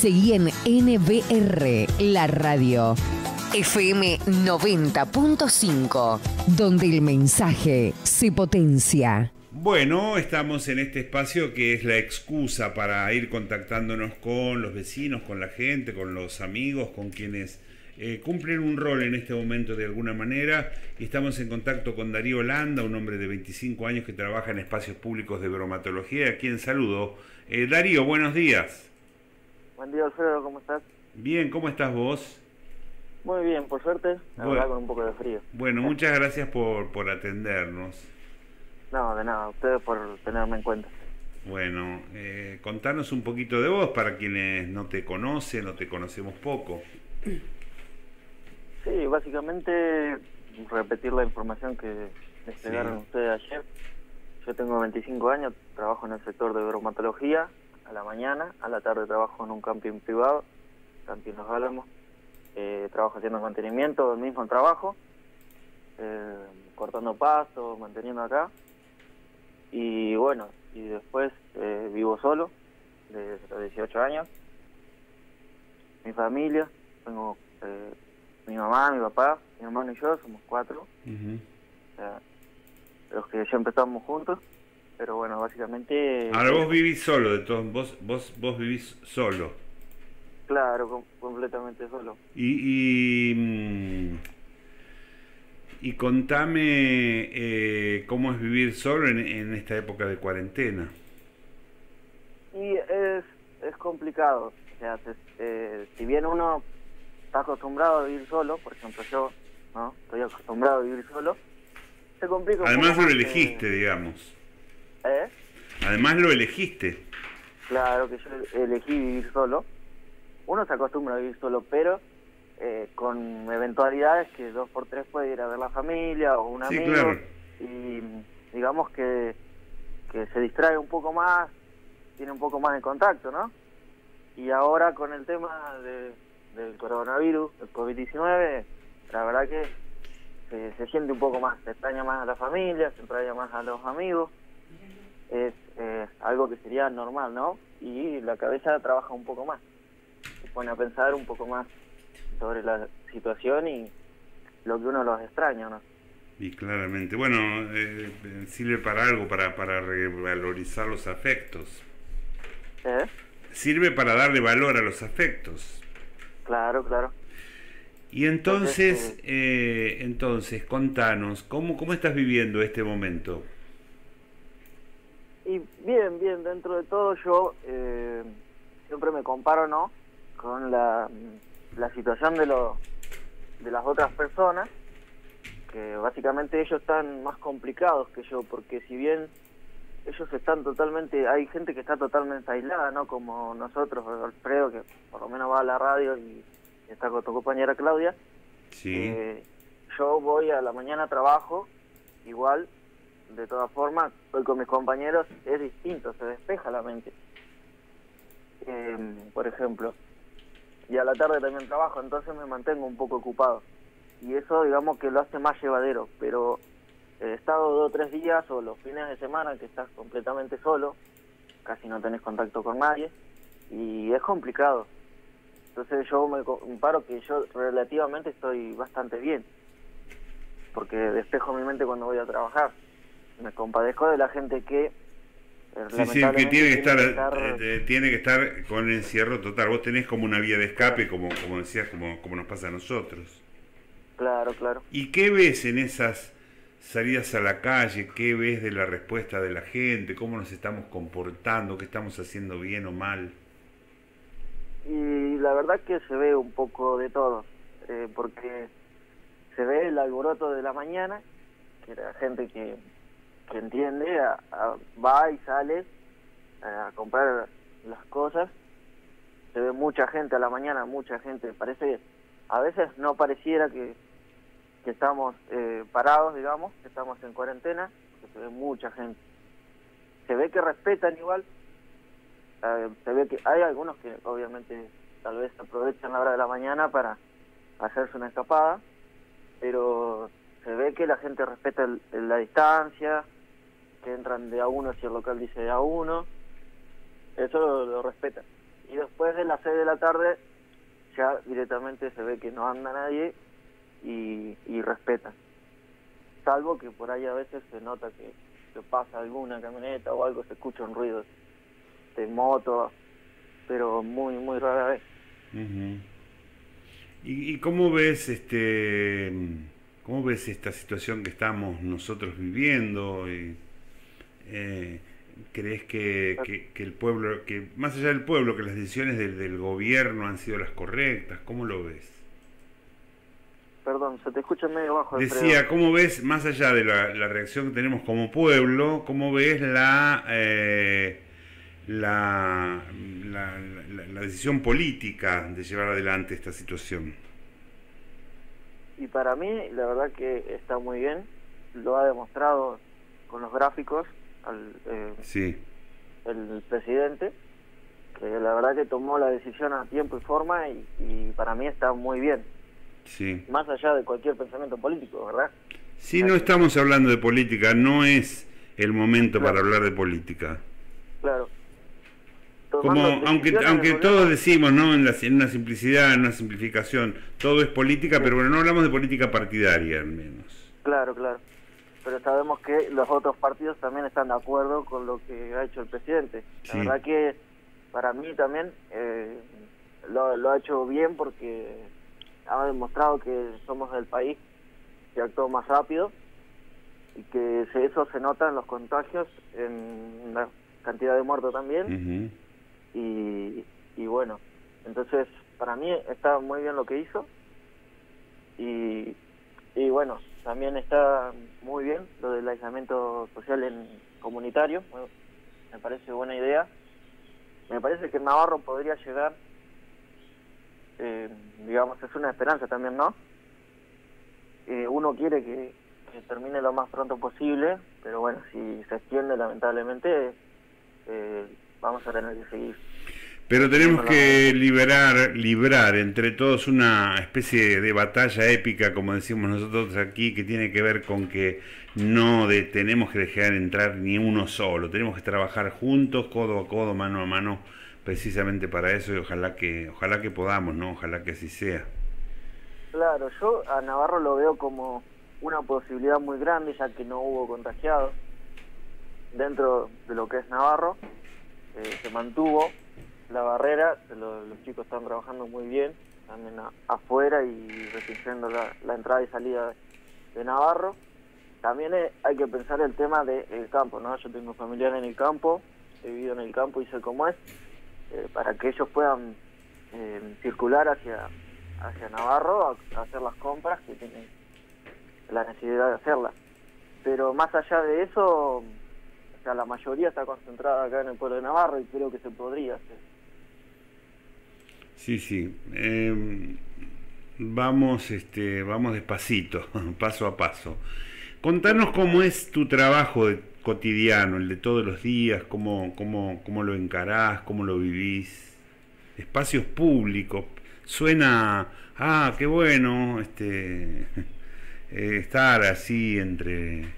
Seguí en NBR, la radio. FM 90.5, donde el mensaje se potencia. Bueno, estamos en este espacio que es la excusa para ir contactándonos con los vecinos, con la gente, con los amigos, con quienes cumplen un rol en este momento de alguna manera. Y estamos en contacto con Darío Landa, un hombre de 25 años que trabaja en espacios públicos de bromatología, a quien saludo. Darío, buenos días. Buen día, Alfredo, ¿cómo estás? Bien, ¿cómo estás vos? Muy bien, por suerte, la verdad con un poco de frío. Bueno, muchas gracias por atendernos. No, de nada, ustedes por tenerme en cuenta. Bueno, contanos un poquito de vos para quienes no te conocen o te conocemos poco. Sí, básicamente repetir la información que desplegaron ustedes ayer. Yo tengo 25 años, trabajo en el sector de bromatología a la mañana, a la tarde trabajo en un camping privado, Camping Los Álamos. Trabajo haciendo mantenimiento del mismo trabajo, cortando pasto, manteniendo acá. Y bueno, y después vivo solo, desde los 18 años. Mi familia, tengo mi mamá, mi papá, mi hermano y yo, somos 4. O sea, los que siempre estamos juntos, pero bueno, básicamente... Ahora vos vivís solo, de todos, vos vivís solo. Claro, completamente solo. Y contame cómo es vivir solo en esta época de cuarentena. Y es complicado, o sea, si bien uno está acostumbrado a vivir solo, por ejemplo yo, ¿no? Estoy acostumbrado a vivir solo, se complica un poco. Además lo elegiste, digamos. Además lo elegiste. Claro que yo elegí vivir solo. Uno se acostumbra a vivir solo, pero con eventualidades que 2x3 puede ir a ver la familia o un amigo. Claro. Y digamos que se distrae un poco más, tiene un poco más de contacto, ¿no? Y ahora con el tema del coronavirus, el COVID-19, la verdad que se siente un poco más, se extraña más a la familia, se extraña más a los amigos. Es algo que sería normal, ¿no? Y la cabeza trabaja un poco más. Pone a pensar un poco más sobre la situación y lo que uno los extraña, ¿no? Y claramente, bueno, sirve para algo, para revalorizar los afectos. Sirve para darle valor a los afectos. Claro, claro. Y entonces, contanos, ¿cómo estás viviendo este momento? Y bien, dentro de todo yo siempre me comparo, ¿no?, con la situación de las otras personas, que básicamente ellos están más complicados que yo, porque si bien ellos están totalmente, hay gente que está totalmente aislada, ¿no?, como nosotros, Alfredo, que por lo menos va a la radio y está con tu compañera Claudia. Sí. Yo voy a la mañana a trabajo, igual, de todas formas, voy con mis compañeros, es distinto, se despeja la mente. Por ejemplo, y a la tarde también trabajo, entonces me mantengo un poco ocupado. Y eso, digamos, que lo hace más llevadero, pero he estado 2 o 3 días o los fines de semana que estás completamente solo, casi no tenés contacto con nadie, y es complicado. Entonces yo me comparo que yo relativamente estoy bastante bien, porque despejo mi mente cuando voy a trabajar. Me compadezco de la gente que... Sí, que tiene que estar con el encierro total. Vos tenés como una vía de escape, como decías, como nos pasa a nosotros. Claro, claro. ¿Y qué ves en esas salidas a la calle? ¿Qué ves de la respuesta de la gente? ¿Cómo nos estamos comportando? ¿Qué estamos haciendo bien o mal? Y la verdad que se ve un poco de todo, porque se ve el alboroto de la mañana, que la gente que entiende, va y sale a comprar las cosas. Se ve mucha gente a la mañana, mucha gente. Parece, a veces no pareciera que estamos parados, digamos, que estamos en cuarentena, porque se ve mucha gente. Se ve que respetan igual. Se ve que hay algunos que obviamente tal vez aprovechan la hora de la mañana para hacerse una escapada, pero se ve que la gente respeta la distancia, que entran de a uno si el local dice de a uno, eso lo respetan. Y después de las 6 de la tarde ya directamente se ve que no anda nadie y respetan. Salvo que por ahí a veces se nota que pasa alguna camioneta o algo, se escucha un ruido de moto, pero muy, muy rara vez. Uh-huh. ¿Y cómo ves esta situación que estamos nosotros viviendo? ¿Crees que el pueblo, que más allá del pueblo, que las decisiones del gobierno han sido las correctas? ¿Cómo lo ves? Perdón, se te escucha medio bajo. Decía, ¿cómo ves, más allá de la reacción que tenemos como pueblo, cómo ves la decisión política de llevar adelante esta situación? Y para mí, la verdad que está muy bien, lo ha demostrado con los gráficos sí. El presidente, que la verdad que tomó la decisión a tiempo y forma y para mí está muy bien. Sí. Más allá de cualquier pensamiento político, ¿verdad? Sí, no estamos hablando de política, no es el momento claro. para hablar de política. Claro. Como aunque todos decimos, ¿no? En una simplicidad, en una simplificación, todo es política, sí. Pero bueno, no hablamos de política partidaria, al menos. Claro, claro. Pero sabemos que los otros partidos también están de acuerdo con lo que ha hecho el presidente. La sí. verdad que para mí también lo ha hecho bien porque ha demostrado que somos el país que actuó más rápido y que eso se nota en los contagios, en la cantidad de muertos también. Uh-huh. Y bueno, entonces para mí está muy bien lo que hizo y bueno, también está muy bien lo del aislamiento social comunitario. Bueno, me parece buena idea. Me parece que Navarro podría llegar, digamos, es una esperanza también, ¿no? Uno quiere que termine lo más pronto posible, pero bueno, si se extiende lamentablemente vamos a tener que seguir. Pero tenemos que librar entre todos una especie de batalla épica, como decimos nosotros aquí, que tiene que ver con que no tenemos que dejar entrar ni uno solo, tenemos que trabajar juntos, codo a codo, mano a mano, precisamente para eso, y ojalá que podamos, ¿no? Ojalá que así sea. Claro, yo a Navarro lo veo como una posibilidad muy grande, ya que no hubo contagiados dentro de lo que es Navarro, se mantuvo la barrera, los chicos están trabajando muy bien, también afuera y restringiendo la entrada y salida de Navarro. También hay que pensar el tema del campo, ¿no? Yo tengo familiares en el campo, he vivido en el campo y sé cómo es, para que ellos puedan circular hacia Navarro a hacer las compras que tienen la necesidad de hacerlas. Pero más allá de eso, o sea, la mayoría está concentrada acá en el pueblo de Navarro y creo que se podría hacer. Sí. Vamos despacito, paso a paso. Contanos cómo es tu trabajo cotidiano, el de todos los días, cómo lo encarás, cómo lo vivís. Espacios públicos, suena, qué bueno, estar así entre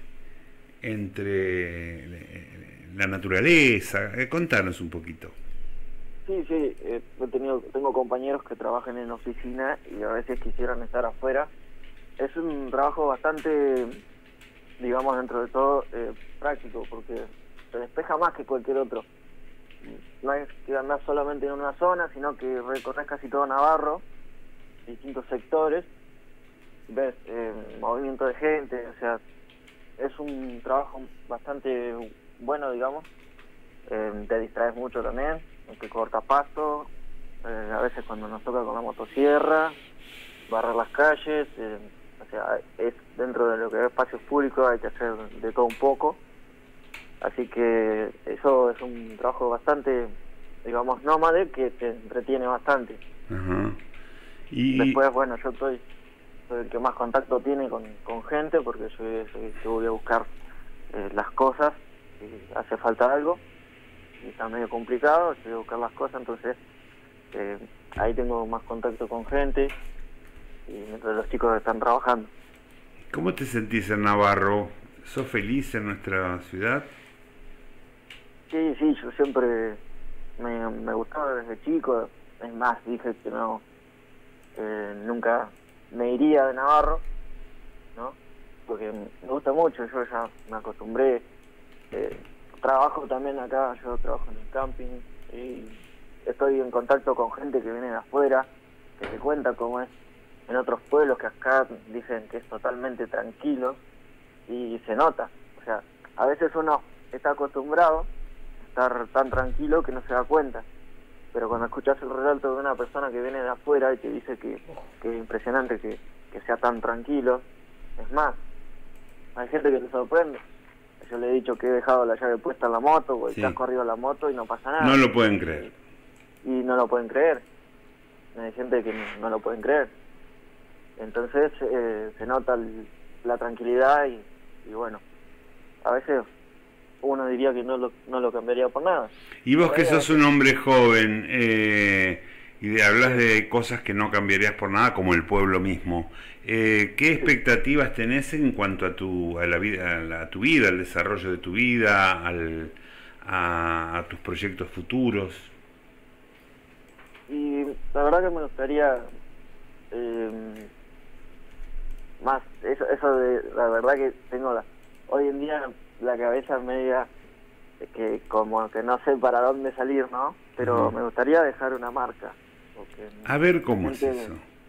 la naturaleza. Contanos un poquito. Sí, tengo compañeros que trabajan en oficina y a veces quisieran estar afuera. Es un trabajo bastante, digamos, dentro de todo, práctico, porque se despeja más que cualquier otro. No es que andás solamente en una zona, sino que recorres casi todo Navarro, distintos sectores, ves movimiento de gente, o sea, es un trabajo bastante bueno, digamos. Te distraes mucho también, te cortas pasto, a veces cuando nos toca con la motosierra, barrer las calles, o sea, es dentro de lo que es espacios públicos, hay que hacer de todo un poco, así que eso es un trabajo bastante, digamos, nómade, que te entretiene bastante. Uh-huh. Después, bueno, yo soy el que más contacto tiene con gente, porque yo que voy a buscar las cosas, si hace falta algo, y está medio complicado, voy a buscar las cosas, entonces ahí tengo más contacto con gente, y mientras los chicos están trabajando. ¿Cómo te sentís en Navarro? ¿Sos feliz en nuestra ciudad? Sí, yo siempre me gustaba desde chico, es más, dije que no, nunca me iría de Navarro, ¿no? Porque me gusta mucho, yo ya me acostumbré, trabajo también acá, yo trabajo en el camping y estoy en contacto con gente que viene de afuera, que te cuenta cómo es en otros pueblos que acá dicen que es totalmente tranquilo y se nota, o sea, a veces uno está acostumbrado a estar tan tranquilo que no se da cuenta, pero cuando escuchas el relato de una persona que viene de afuera y te dice que es impresionante que sea tan tranquilo, es más, hay gente que le sorprende. Yo le he dicho que he dejado la llave puesta en la moto o el casco arriba de la moto y no pasa nada. No lo pueden creer. Y no lo pueden creer. Hay gente que no lo pueden creer. Entonces se nota la tranquilidad y bueno, a veces uno diría que no lo cambiaría por nada. Y vos que sos un hombre joven y hablas de cosas que no cambiarías por nada, como el pueblo mismo, ¿qué expectativas tenés en cuanto a tu vida, al desarrollo de tu vida, a tus proyectos futuros? Y la verdad que me gustaría más eso de la verdad que tengo hoy en día la cabeza media que como que no sé para dónde salir, ¿no? Pero me gustaría dejar una marca. A ver cómo es eso.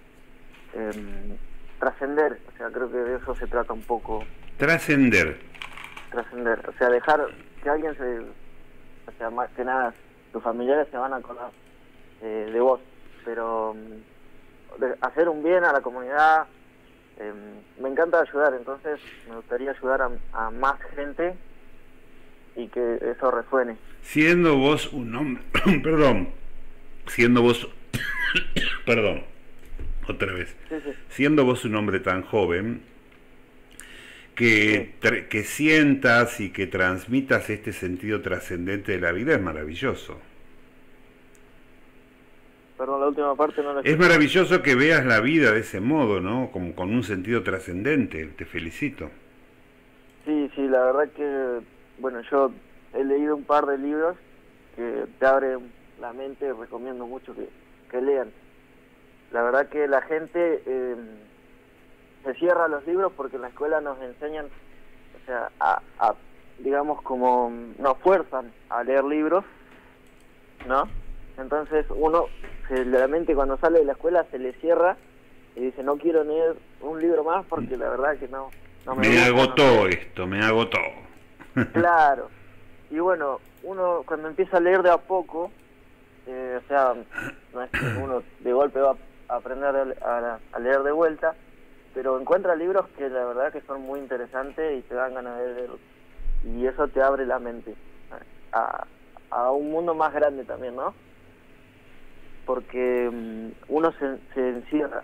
Trascender, o sea, creo que de eso se trata un poco. Trascender, o sea, dejar que alguien o sea, más que nada, tus familiares se van a acordar de vos, pero hacer un bien a la comunidad, me encanta ayudar, entonces me gustaría ayudar a más gente y que eso resuene. Siendo vos un hombre, perdón, otra vez, siendo vos un hombre tan joven, que sientas y que transmitas este sentido trascendente de la vida es maravilloso. Perdón, la última parte no la escuché. Es maravilloso que veas la vida de ese modo, ¿no? Como con un sentido trascendente. Te felicito. Sí, la verdad que, bueno, yo he leído un par de libros que te abren la mente, recomiendo mucho que lean. La verdad que la gente se cierra a los libros porque en la escuela nos enseñan, o sea, digamos como nos fuerzan a leer libros, ¿no? Entonces uno, la mente cuando sale de la escuela se le cierra y dice no quiero leer un libro más porque la verdad que no me gusta, agotó esto, me agotó. Claro, y bueno, uno cuando empieza a leer de a poco, o sea, no es que uno de golpe va a aprender a leer de vuelta, pero encuentra libros que la verdad que son muy interesantes y te dan ganas de leer, y eso te abre la mente a un mundo más grande también, ¿no? Porque uno se encierra.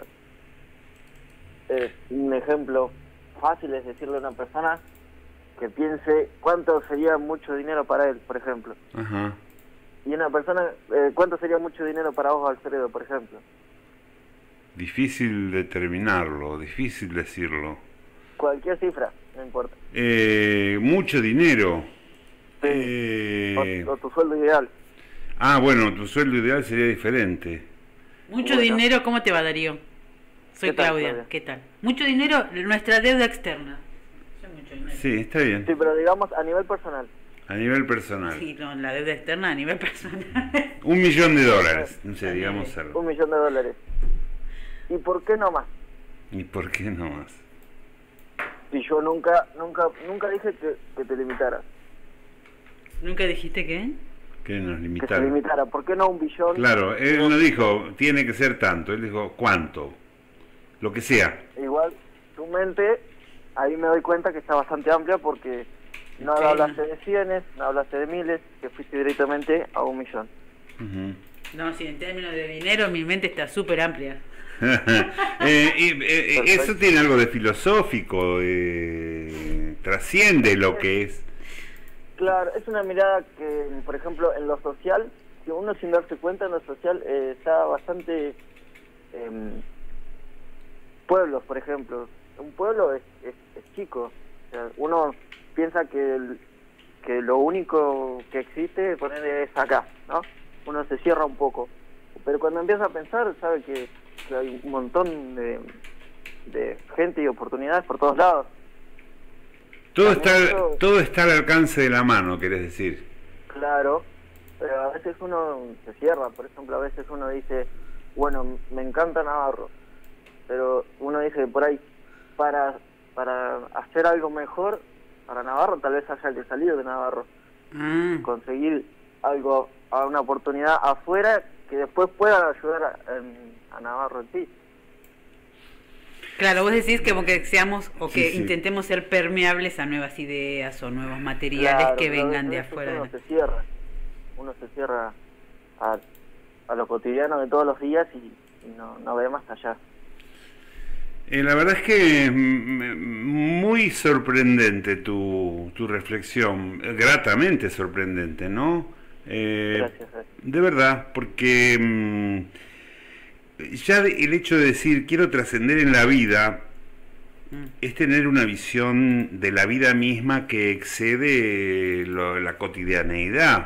O sea, un ejemplo fácil es decirle a una persona que piense cuánto sería mucho dinero para él, por ejemplo. Ajá. Y una persona, ¿cuánto sería mucho dinero para vos, Alfredo, por ejemplo? Difícil determinarlo, difícil decirlo. Cualquier cifra, no importa. Mucho dinero. Sí. O tu sueldo ideal. Ah, bueno, tu sueldo ideal sería diferente. Mucho dinero, ¿cómo te va, Darío? Soy Claudia, ¿qué tal? Mucho dinero, nuestra deuda externa. Mucho dinero. Sí, está bien. Sí, pero digamos a nivel personal. A nivel personal. Sí, no, la deuda externa a nivel personal. $1.000.000, no sé, digamos algo. $1.000.000. ¿Y por qué no más? ¿Y por qué no más? Si yo nunca dije que te limitaras. ¿Nunca dijiste qué? Que nos limitara. Que se limitara. ¿Por qué no 1 billón? Claro, él no dijo, tiene que ser tanto. Él dijo, ¿cuánto? Lo que sea. Igual, tu mente, ahí me doy cuenta que está bastante amplia porque no hablaste de cienes, no hablaste de miles, que fuiste directamente a 1 millón. No, si en términos de dinero mi mente está súper amplia. Eso tiene algo de filosófico, trasciende lo que es. Claro, es una mirada que, por ejemplo, en lo social, que uno sin darse cuenta en lo social está bastante... pueblos, por ejemplo. Un pueblo es chico. O sea, uno piensa que lo único que existe poner es acá, ¿no? Uno se cierra un poco. pero cuando empieza a pensar sabe que hay un montón de gente y oportunidades por todos lados. Todo está al alcance de la mano, querés decir. Claro, pero a veces uno se cierra. Por ejemplo, a veces uno dice, bueno, me encanta Navarro, pero uno dice por ahí, para hacer algo mejor para Navarro, tal vez haya que salir de Navarro, conseguir algo, a una oportunidad afuera que después pueda ayudar a Navarro en sí. Claro, vos decís que como que seamos o que Sí. intentemos ser permeables a nuevas ideas o nuevos materiales que vengan de afuera. Uno se cierra a lo cotidiano de todos los días y no ve más allá. La verdad es que muy sorprendente tu reflexión, gratamente sorprendente, ¿no? Gracias. De verdad, porque ya el hecho de decir quiero trascender en la vida es tener una visión de la vida misma que excede la cotidianeidad.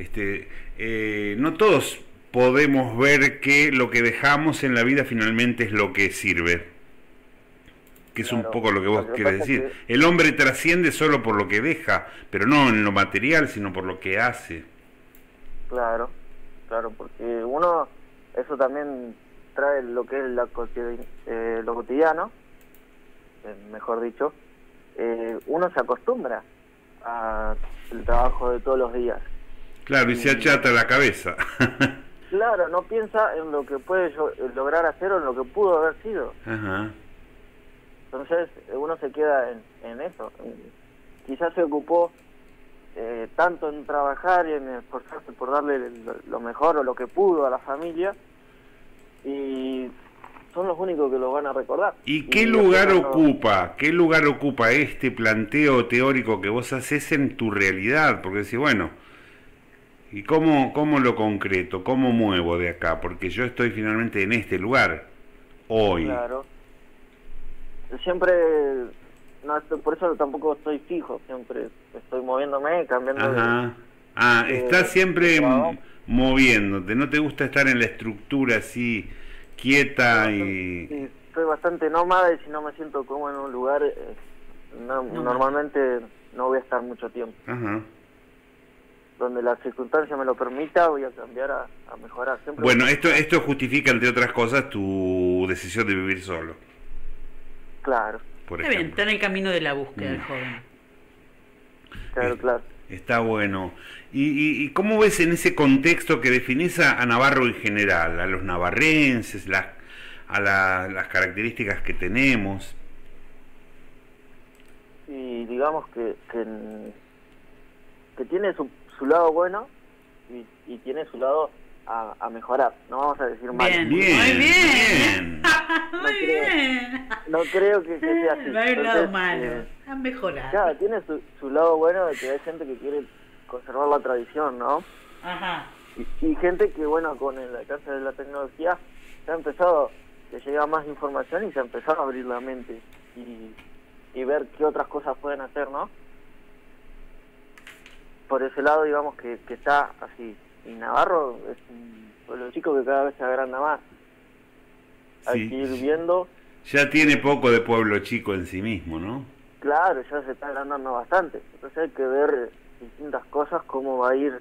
No todos podemos ver que lo que dejamos en la vida finalmente es lo que sirve, que es un poco lo que vos querés decir. El hombre trasciende solo por lo que deja, pero no en lo material, sino por lo que hace. Claro, porque uno, eso también trae lo que es lo cotidiano, mejor dicho, uno se acostumbra al trabajo de todos los días. Claro, y se achata la cabeza. Claro, no piensa en lo que puede lograr hacer o en lo que pudo haber sido. Ajá. Entonces uno se queda en eso. Quizás se ocupó tanto en trabajar y en esforzarse por darle lo mejor o lo que pudo a la familia, y son los únicos que lo van a recordar. ¿Y qué lugar ocupa este planteo teórico que vos haces en tu realidad? Porque decís, bueno, ¿y cómo lo concreto? ¿Cómo muevo de acá? Porque yo estoy finalmente en este lugar, hoy. Claro. Siempre, por eso tampoco estoy fijo, siempre estoy moviéndome, cambiando. Ajá. Estás siempre moviéndote, no te gusta estar en la estructura así, quieta y... Sí, soy bastante nómada y si no me siento como en un lugar, normalmente no voy a estar mucho tiempo. Ajá. Donde la circunstancia me lo permita, voy a cambiar a mejorar. Siempre bueno, esto justifica, entre otras cosas, tu decisión de vivir solo. Claro. Está bien, está en el camino de la búsqueda el joven. Claro. Está bueno. ¿Y cómo ves en ese contexto que definís a Navarro en general, a los navarrenses, a las características que tenemos? Y digamos que tiene su lado bueno y tiene su lado a mejorar, no vamos a decir mal. Bien, muy bien. No creo que sea así. No hay un lado malo, a mejorar. Claro, tiene su lado bueno de que hay gente que quiere conservar la tradición, ¿no? Ajá. Y gente que, bueno, con el alcance de la tecnología se ha empezado, le llega más información y se ha empezado a abrir la mente y ver qué otras cosas pueden hacer, ¿no? Por ese lado, digamos que está así. Y Navarro es un pueblo chico que cada vez se agranda más. Hay que ir viendo. Ya tiene poco de pueblo chico en sí mismo, ¿no? Claro, ya se está agrandando bastante. Entonces hay que ver distintas cosas, cómo va a ir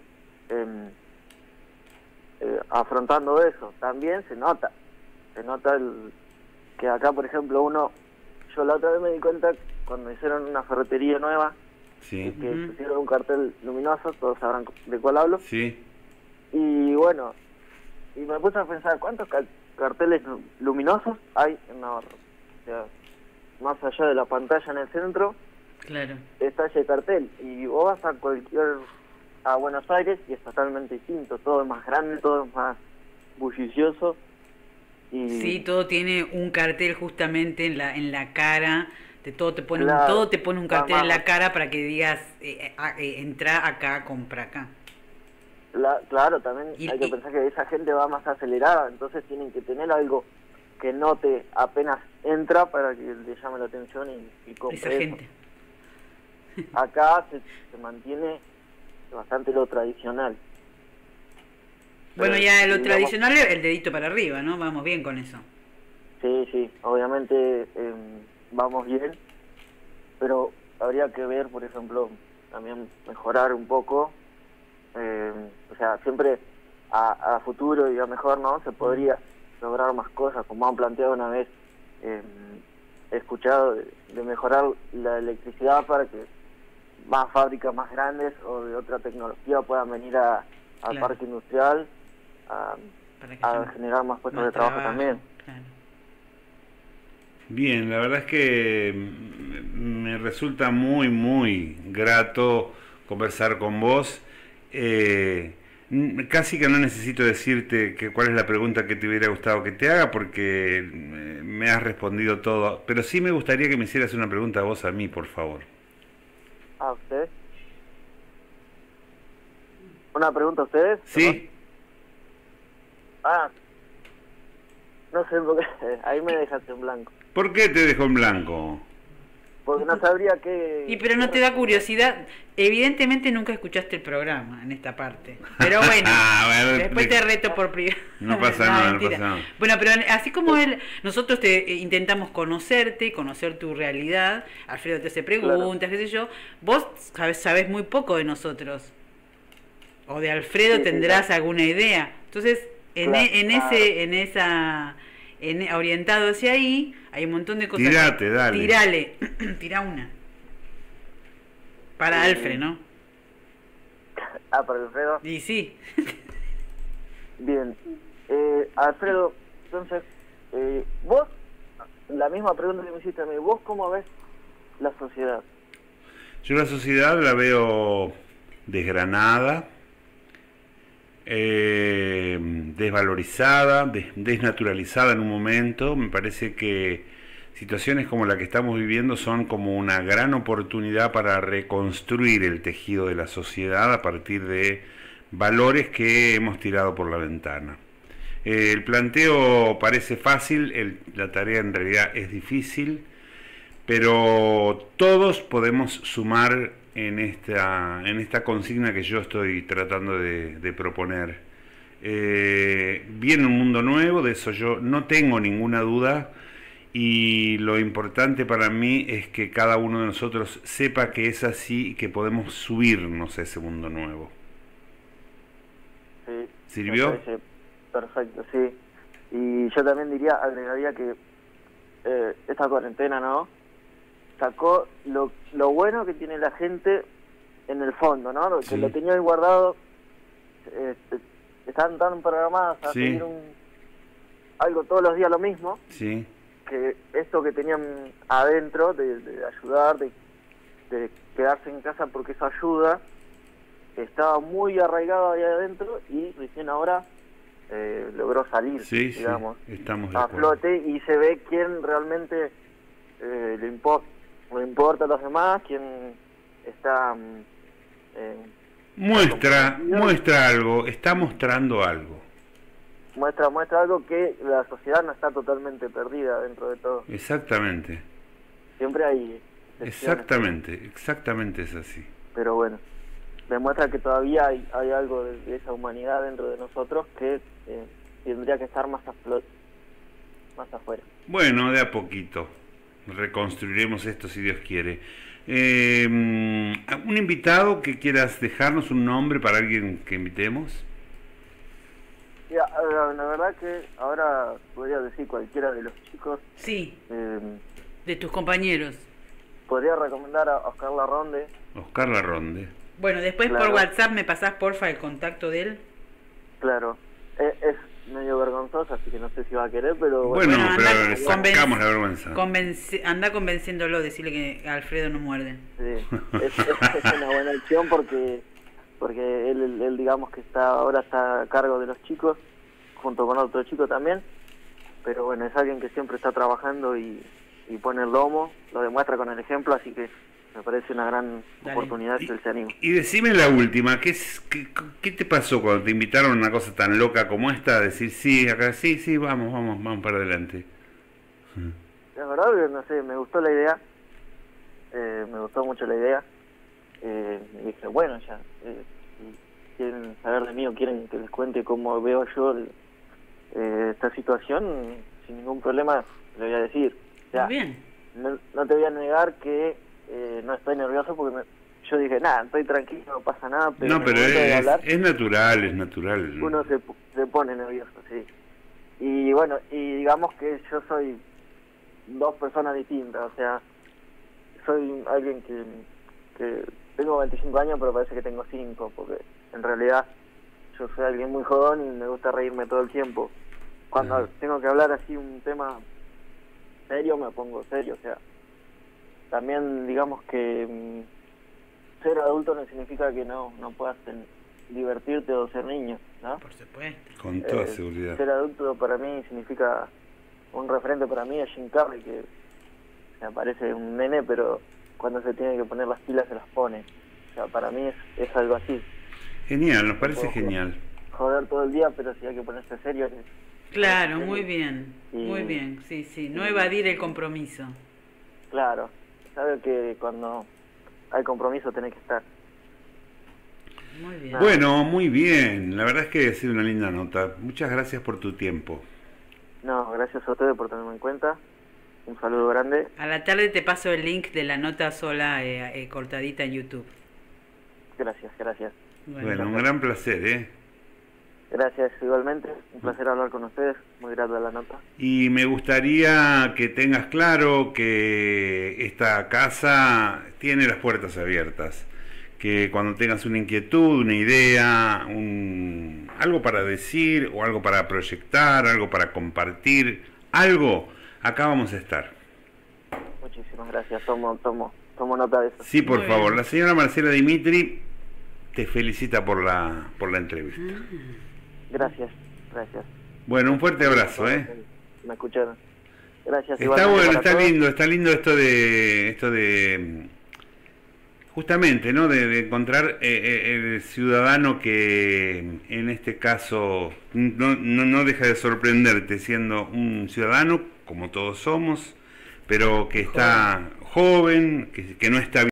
afrontando eso. También se nota que acá, por ejemplo, yo la otra vez me di cuenta cuando hicieron una ferretería nueva, que pusieron un cartel luminoso, todos sabrán de cuál hablo. Sí. Y bueno, y me puse a pensar, ¿cuántos carteles luminosos hay en Navarro? O sea, más allá de la pantalla en el centro, claro, está ese cartel. Y vos vas a Buenos Aires y es totalmente distinto, todo es más grande, todo es más bullicioso. Sí, todo tiene un cartel justamente en la cara. Todo te pone un cartel en la cara para que digas entra acá, compra acá. Claro, también hay que pensar que esa gente va más acelerada, entonces tienen que tener algo que note apenas entra para que le llame la atención y compre esa eso. Gente. Acá se mantiene bastante lo tradicional. Bueno, ya lo tradicional es el dedito para arriba, ¿no? Vamos bien con eso. Sí, obviamente vamos bien, pero habría que ver, por ejemplo, también mejorar un poco, o sea, siempre a futuro y a mejor, ¿no? Se podría lograr más cosas, como han planteado una vez, he escuchado de mejorar la electricidad para que más fábricas más grandes o de otra tecnología puedan venir al parque industrial a generar más puestos de trabajo también. Claro. Bien, la verdad es que me resulta muy, muy grato conversar con vos. Casi que no necesito decirte cuál es la pregunta que te hubiera gustado que te haga, porque me has respondido todo. Pero sí me gustaría que me hicieras una pregunta a vos, a mí, por favor. ¿A usted? ¿Una pregunta a ustedes? Sí. No sé, porque ahí me dejaste en blanco. ¿Por qué te dejó en blanco? Porque no sabría qué... Y pero no te da curiosidad. Evidentemente nunca escuchaste el programa en esta parte. Pero bueno, después te reto por privado. No pasa nada, no pasa nada. Bueno, pero así como nosotros te intentamos conocerte, conocer tu realidad, Alfredo te hace preguntas, qué sé yo, vos sabés muy poco de nosotros. O de Alfredo tendrás alguna idea. Entonces, orientado hacia ahí, hay un montón de cosas. Dale. Tira una. Para Alfred, ¿no? Para Alfredo. Y sí. Bien. Alfredo, entonces, vos, la misma pregunta que me hiciste a mí, ¿vos cómo ves la sociedad? Yo la sociedad la veo desgranada, desvalorizada, desnaturalizada en un momento. Me parece que situaciones como la que estamos viviendo son como una gran oportunidad para reconstruir el tejido de la sociedad a partir de valores que hemos tirado por la ventana. El planteo parece fácil, la tarea en realidad es difícil, pero todos podemos sumar en esta consigna que yo estoy tratando de proponer. Viene un mundo nuevo, de eso yo no tengo ninguna duda, y lo importante para mí es que cada uno de nosotros sepa que es así y que podemos subirnos a ese mundo nuevo. Sí, ¿sirvió? Perfecto, sí. Y yo también agregaría que esta cuarentena, ¿no?, sacó lo bueno que tiene la gente en el fondo, ¿no? Que lo tenía ahí guardado, están tan programadas a pedir algo todos los días lo mismo, que esto que tenían adentro de ayudar, de quedarse en casa porque eso ayuda, estaba muy arraigado ahí adentro y recién ahora logró salir, digamos, estamos a flote, y se ve quién realmente le importa a los demás, quién está... muestra algo, está mostrando algo. Muestra algo, que la sociedad no está totalmente perdida dentro de todo. Exactamente. Siempre hay excepciones. Exactamente es así. Pero bueno, demuestra que todavía hay algo de esa humanidad dentro de nosotros que tendría que estar más afuera. Bueno, de a poquito reconstruiremos esto si Dios quiere. ¿Un invitado que quieras dejarnos, un nombre para alguien que invitemos? Ya, la verdad que ahora podría decir cualquiera de los chicos. Sí, de tus compañeros. Podría recomendar a Oscar Larronde. Oscar Larronde. Bueno, después por WhatsApp me pasás porfa el contacto de él. Claro, es medio vergonzoso, así que no sé si va a querer, pero... Bueno, pero le sacamos la vergüenza. Anda convenciéndolo, decirle que Alfredo no muerde. Sí, es una buena opción porque él digamos que ahora está a cargo de los chicos, junto con otro chico también, pero bueno, es alguien que siempre está trabajando y pone el lomo, lo demuestra con el ejemplo, así que me parece una gran oportunidad que él se anime. Y decime la última, ¿qué te pasó cuando te invitaron a una cosa tan loca como esta? A decir, sí, acá, sí, vamos para adelante. La verdad, no sé, me gustó la idea, me gustó mucho la idea, y dije, bueno, ya, si quieren saber de mí o quieren que les cuente cómo veo yo esta situación, sin ningún problema le voy a decir. O sea, Muy bien. no te voy a negar que no estoy nervioso porque yo dije, nada, estoy tranquilo, no pasa nada, pero No, pero es natural, es natural. uno se pone nervioso, sí. Y bueno, y digamos que yo soy dos personas distintas, o sea, soy alguien que tengo 25 años, pero parece que tengo 5, porque en realidad yo soy alguien muy jodón y me gusta reírme todo el tiempo. Cuando tengo que hablar así un tema serio, me pongo serio, o sea, también digamos que ser adulto no significa que no puedas divertirte o ser niño, ¿no? Por supuesto. Con toda seguridad. Ser adulto para mí significa un referente para mí a Jim Carrey, que me parece un nene, pero cuando se tiene que poner las pilas se las pone. O sea, para mí es algo así. Genial, nos parece genial. Joder todo el día, pero si hay que ponerse serio... Claro, muy bien, Y- muy bien, sí, sí, no evadir el compromiso. Claro, sabe que cuando hay compromiso tenés que estar. Muy bien. Bueno, muy bien. La verdad es que ha sido una linda nota. Muchas gracias por tu tiempo. No, gracias a ustedes por tenerme en cuenta. Un saludo grande. A la tarde te paso el link de la nota sola cortadita en YouTube. Gracias. Bueno, un gran placer, ¿eh? Gracias igualmente. Un placer hablar con ustedes. Muy grato de la nota. Y me gustaría que tengas claro que esta casa tiene las puertas abiertas. Que cuando tengas una inquietud, una idea, algo para decir o algo para proyectar, algo para compartir, algo, acá vamos a estar. Muchísimas gracias. Tomo nota de eso. Sí, por Muy favor. bien. La señora Marcela Dimitri te felicita por la entrevista. Gracias. Bueno, un fuerte abrazo, ¿eh? Me escucharon. Gracias. Está igualmente bueno, para todos. está lindo esto de justamente, ¿no? De encontrar el ciudadano que en este caso no deja de sorprenderte siendo un ciudadano como todos somos, pero que está joven, que no está